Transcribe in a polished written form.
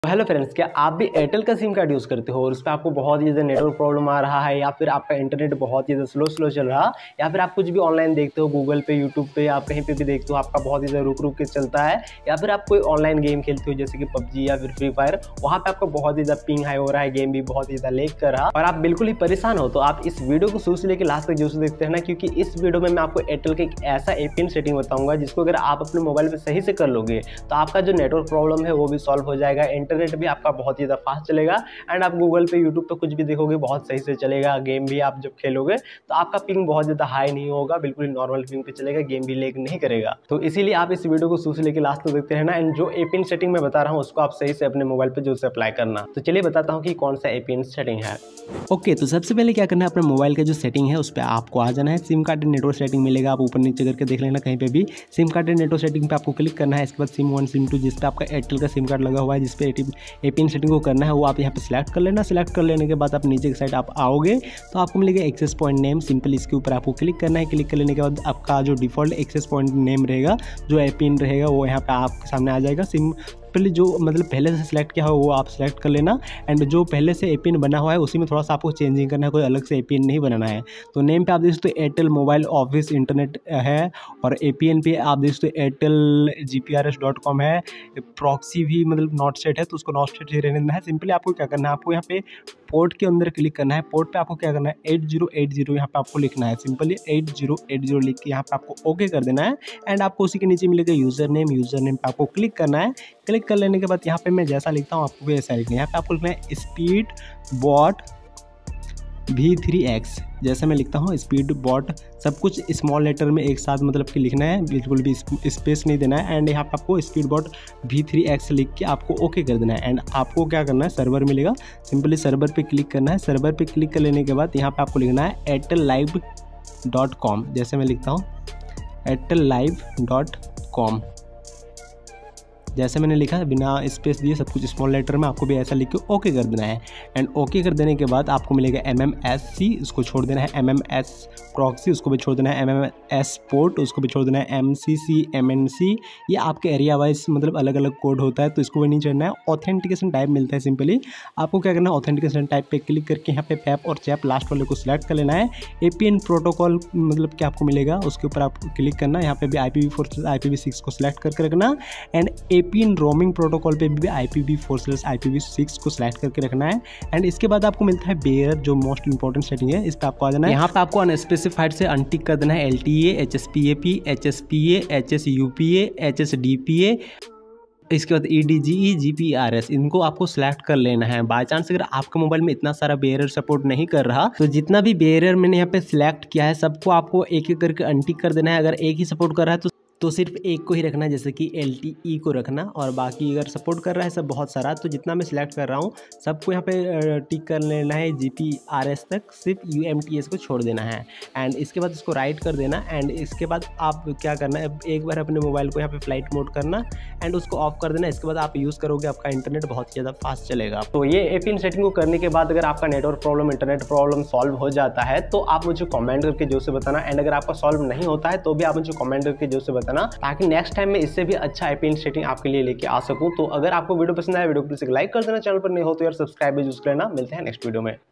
Hello friends, क्या आप भी एयरटेल का सिम कार्ड यूज़ करते हो और उस पर आपको बहुत ही ज़्यादा नेटवर्क प्रॉब्लम आ रहा है, या फिर आपका इंटरनेट बहुत ही ज़्यादा स्लो चल रहा, या फिर आप कुछ भी ऑनलाइन देखते हो गूगल पे, यूट्यूब पे, आप कहीं पे भी देखते हो आपका बहुत ही ज़्यादा रुक के चलता है, या फिर आप कोई ऑनलाइन गेम खेलते हो जैसे कि पबजी या फिर फ्री फायर, वहाँ पे आपका बहुत ही ज़्यादा पिंग हाई हो रहा है, गेम भी बहुत ही ज़्यादा लेग कर रहा और आप बिल्कुल ही परेशान हो, तो आप इस वीडियो को शुरू से लेकर लास्ट तक जरूर देखते हैं ना, क्योंकि इस वीडियो में मैं आपको एयरटेल का एक ऐसा एपीएन सेटिंग बताऊंगा जिसको अगर आप अपने मोबाइल पे सही से कर लोगे तो आपका जो नेटवर्क प्रॉब्लम है वो भी सॉल्व हो जाएगा, इंटरनेट भी आपका बहुत ही ज़्यादा फास्ट चलेगा एंड आप गूगल पे, यूट्यूब पे कुछ भी देखोगे बहुत सही से चलेगा। गेम भी आप जब खेलोगे तो आपका पिंग बहुत ज़्यादा हाई नहीं होगा, बिल्कुल नॉर्मल पिंग पे चलेगा, गेम भी लेग नहीं करेगा। तो इसीलिए आप इस वीडियो को शुरू से लेकर लास्ट तक देखते रहना एंड जो एपीएन सेटिंग मैं बता रहा हूँ उसको आप सही से अपने मोबाइल पे जो से अप्लाई करना। तो चलिए बताता हूँ कि कौन सा एपीएन सेटिंग है। ओके, तो सबसे पहले क्या करना है, अपने मोबाइल का जो सेटिंग है उस पर आपको आ जाना है। सिम कार्ड नेटवर्क सेटिंग मिलेगा, आप ऊपर नीचे करके देख लेना कहीं पे भी। सिम कार्ड नेटवर्क सेटिंग पे आपको क्लिक करना है। इसके बाद सिम 1 सिम 2 जिस पे आपका एयरटेल का सिम कार्ड लगा हुआ है, जिस पे एपीएन सेटिंग को करना है वो आप यहाँ पे सिलेक्ट कर लेना। सिलेक्ट कर लेने के बाद आप नीचे की साइड आप आओगे तो आपको मिलेगा एक्सेस पॉइंट नेम। सिंपल इसके ऊपर आपको क्लिक करना है। क्लिक कर लेने के बाद आपका जो डिफॉल्ट एक्सेस पॉइंट नेम रहेगा, जो एपीएन रहेगा, वो यहाँ पे आपके सामने आ जाएगा। सिंपली जो मतलब पहले से सिलेक्ट किया हो वो आप सिलेक्ट कर लेना एंड जो पहले से एपीएन बना हुआ है उसी में थोड़ा सा आपको चेंजिंग करना है, कोई अलग से एपीएन नहीं बनाना है। तो नेम पे आप देख सकते हो एयरटेल मोबाइल ऑफिस इंटरनेट है और एपीएन पे आप देख सकते हो एयरटेल gprs.com है। प्रॉक्सी भी मतलब नॉट सेट है तो उसको नॉट सेट ही रहने देना है। सिंपली आपको क्या करना है, आपको यहाँ पे पोर्ट के अंदर क्लिक करना है। पोर्ट पे आपको क्या करना है, 8080 यहाँ पे आपको लिखना है। सिंपली 8080 लिख के यहाँ पे आपको ओके कर देना है एंड आपको उसी के नीचे मिलेगा यूज़र नेम पे आपको क्लिक करना है। क्लिक कर लेने के बाद यहाँ पे मैं जैसा लिखता हूँ आपको भी ऐसा लिखना है। यहाँ पे आपको लिखना है स्पीड बॉट V3X, जैसे मैं लिखता हूँ स्पीड बॉट, सब कुछ स्मॉल लेटर में एक साथ मतलब कि लिखना है, बिल्कुल भी स्पेस नहीं देना है। एंड यहाँ पे आपको स्पीड बॉट V3X लिख के आपको ओके कर देना है एंड आपको क्या करना है, सर्वर मिलेगा। सिंपली सर्वर पे क्लिक करना है। सर्वर पे क्लिक कर लेने के बाद यहाँ पे आपको लिखना है airtellive.com, जैसे मैं लिखता हूँ airtellive.com, जैसे मैंने लिखा है बिना स्पेस दिए सब कुछ स्मॉल लेटर में, आपको भी ऐसा लिख के ओके कर देना है। एंड ओके कर देने के बाद आपको मिलेगा MMSC, उसको छोड़ देना है। MMS प्रॉक्सी, उसको भी छोड़ देना है। MMS पोर्ट, उसको भी छोड़ देना है। MCC MNC, ये आपके एरिया वाइज मतलब अलग अलग कोड होता है तो इसको भी नहीं चढ़ना है। ऑथेंटिकेशन टाइप मिलता है। सिंपली आपको क्या करना है, ऑथेंटिकेशन टाइप पे क्लिक करके यहाँ पे पैप और चैप लास्ट वाले को सिलेक्ट कर लेना है। एपीएन प्रोटोकॉल मतलब क्या आपको मिलेगा उसके ऊपर आप क्लिक करना है। यहाँ पे भी IPv4 IPv6 को सिलेक्ट करके रखना एंड एपीएन रोमिंग प्रोटोकॉल पे भी IPv4 IPv6 को सिलेक्ट करके रखना है। एंड इसके बाद आपको मिलता है बेयर, जो मोस्ट इंपॉर्टेंट सेटिंग है, इस पर आपको आ जाना है। यहाँ पे आपको अनस्पेसिफाइड से अनटिक कर देना है। LTA HSPAP HSPA HSUPA HSDPA, इसके बाद EDGE GPRS, इनको आपको सिलेक्ट कर लेना है। बाय चांस अगर आपके मोबाइल में इतना सारा बेरियर सपोर्ट नहीं कर रहा तो जितना भी बेरियर मैंने यहाँ पे सिलेक्ट किया है सबको आपको एक एक करके अनटिक कर देना है। अगर एक ही सपोर्ट कर रहा है तो सिर्फ एक को ही रखना है, जैसे कि LTE को रखना, और बाकी अगर सपोर्ट कर रहा है सब बहुत सारा, तो जितना मैं सिलेक्ट कर रहा हूँ सबको यहाँ पे टिक कर लेना है। GPRS तक सिर्फ UMTS को छोड़ देना है एंड इसके बाद इसको राइट कर देना। एंड इसके बाद आप क्या करना है, एक बार अपने मोबाइल को यहाँ पे फ्लाइट मोड करना एंड उसको ऑफ कर देना। इसके बाद आप यूज़ करोगे, आपका इंटरनेट बहुत ही ज़्यादा फास्ट चलेगा। तो ये एपीएन सेटिंग को करने के बाद अगर आपका network problem, internet problem solve हो जाता है तो आप मुझे कमेंट करके जो से बताना एंड अगर आपका सॉल्व नहीं होता है तो भी आप मुझे कमेंट करके जो से बताना, ताकि नेक्स्ट टाइम में इससे भी अच्छा एपीएन सेटिंग आपके लिए लेके आ सकूं। तो अगर आपको वीडियो पसंद आया, वीडियो को प्लीज लाइक कर देना, चैनल पर नहीं हो तो यार सब्सक्राइब भी यूज करना। मिलते हैं नेक्स्ट वीडियो में।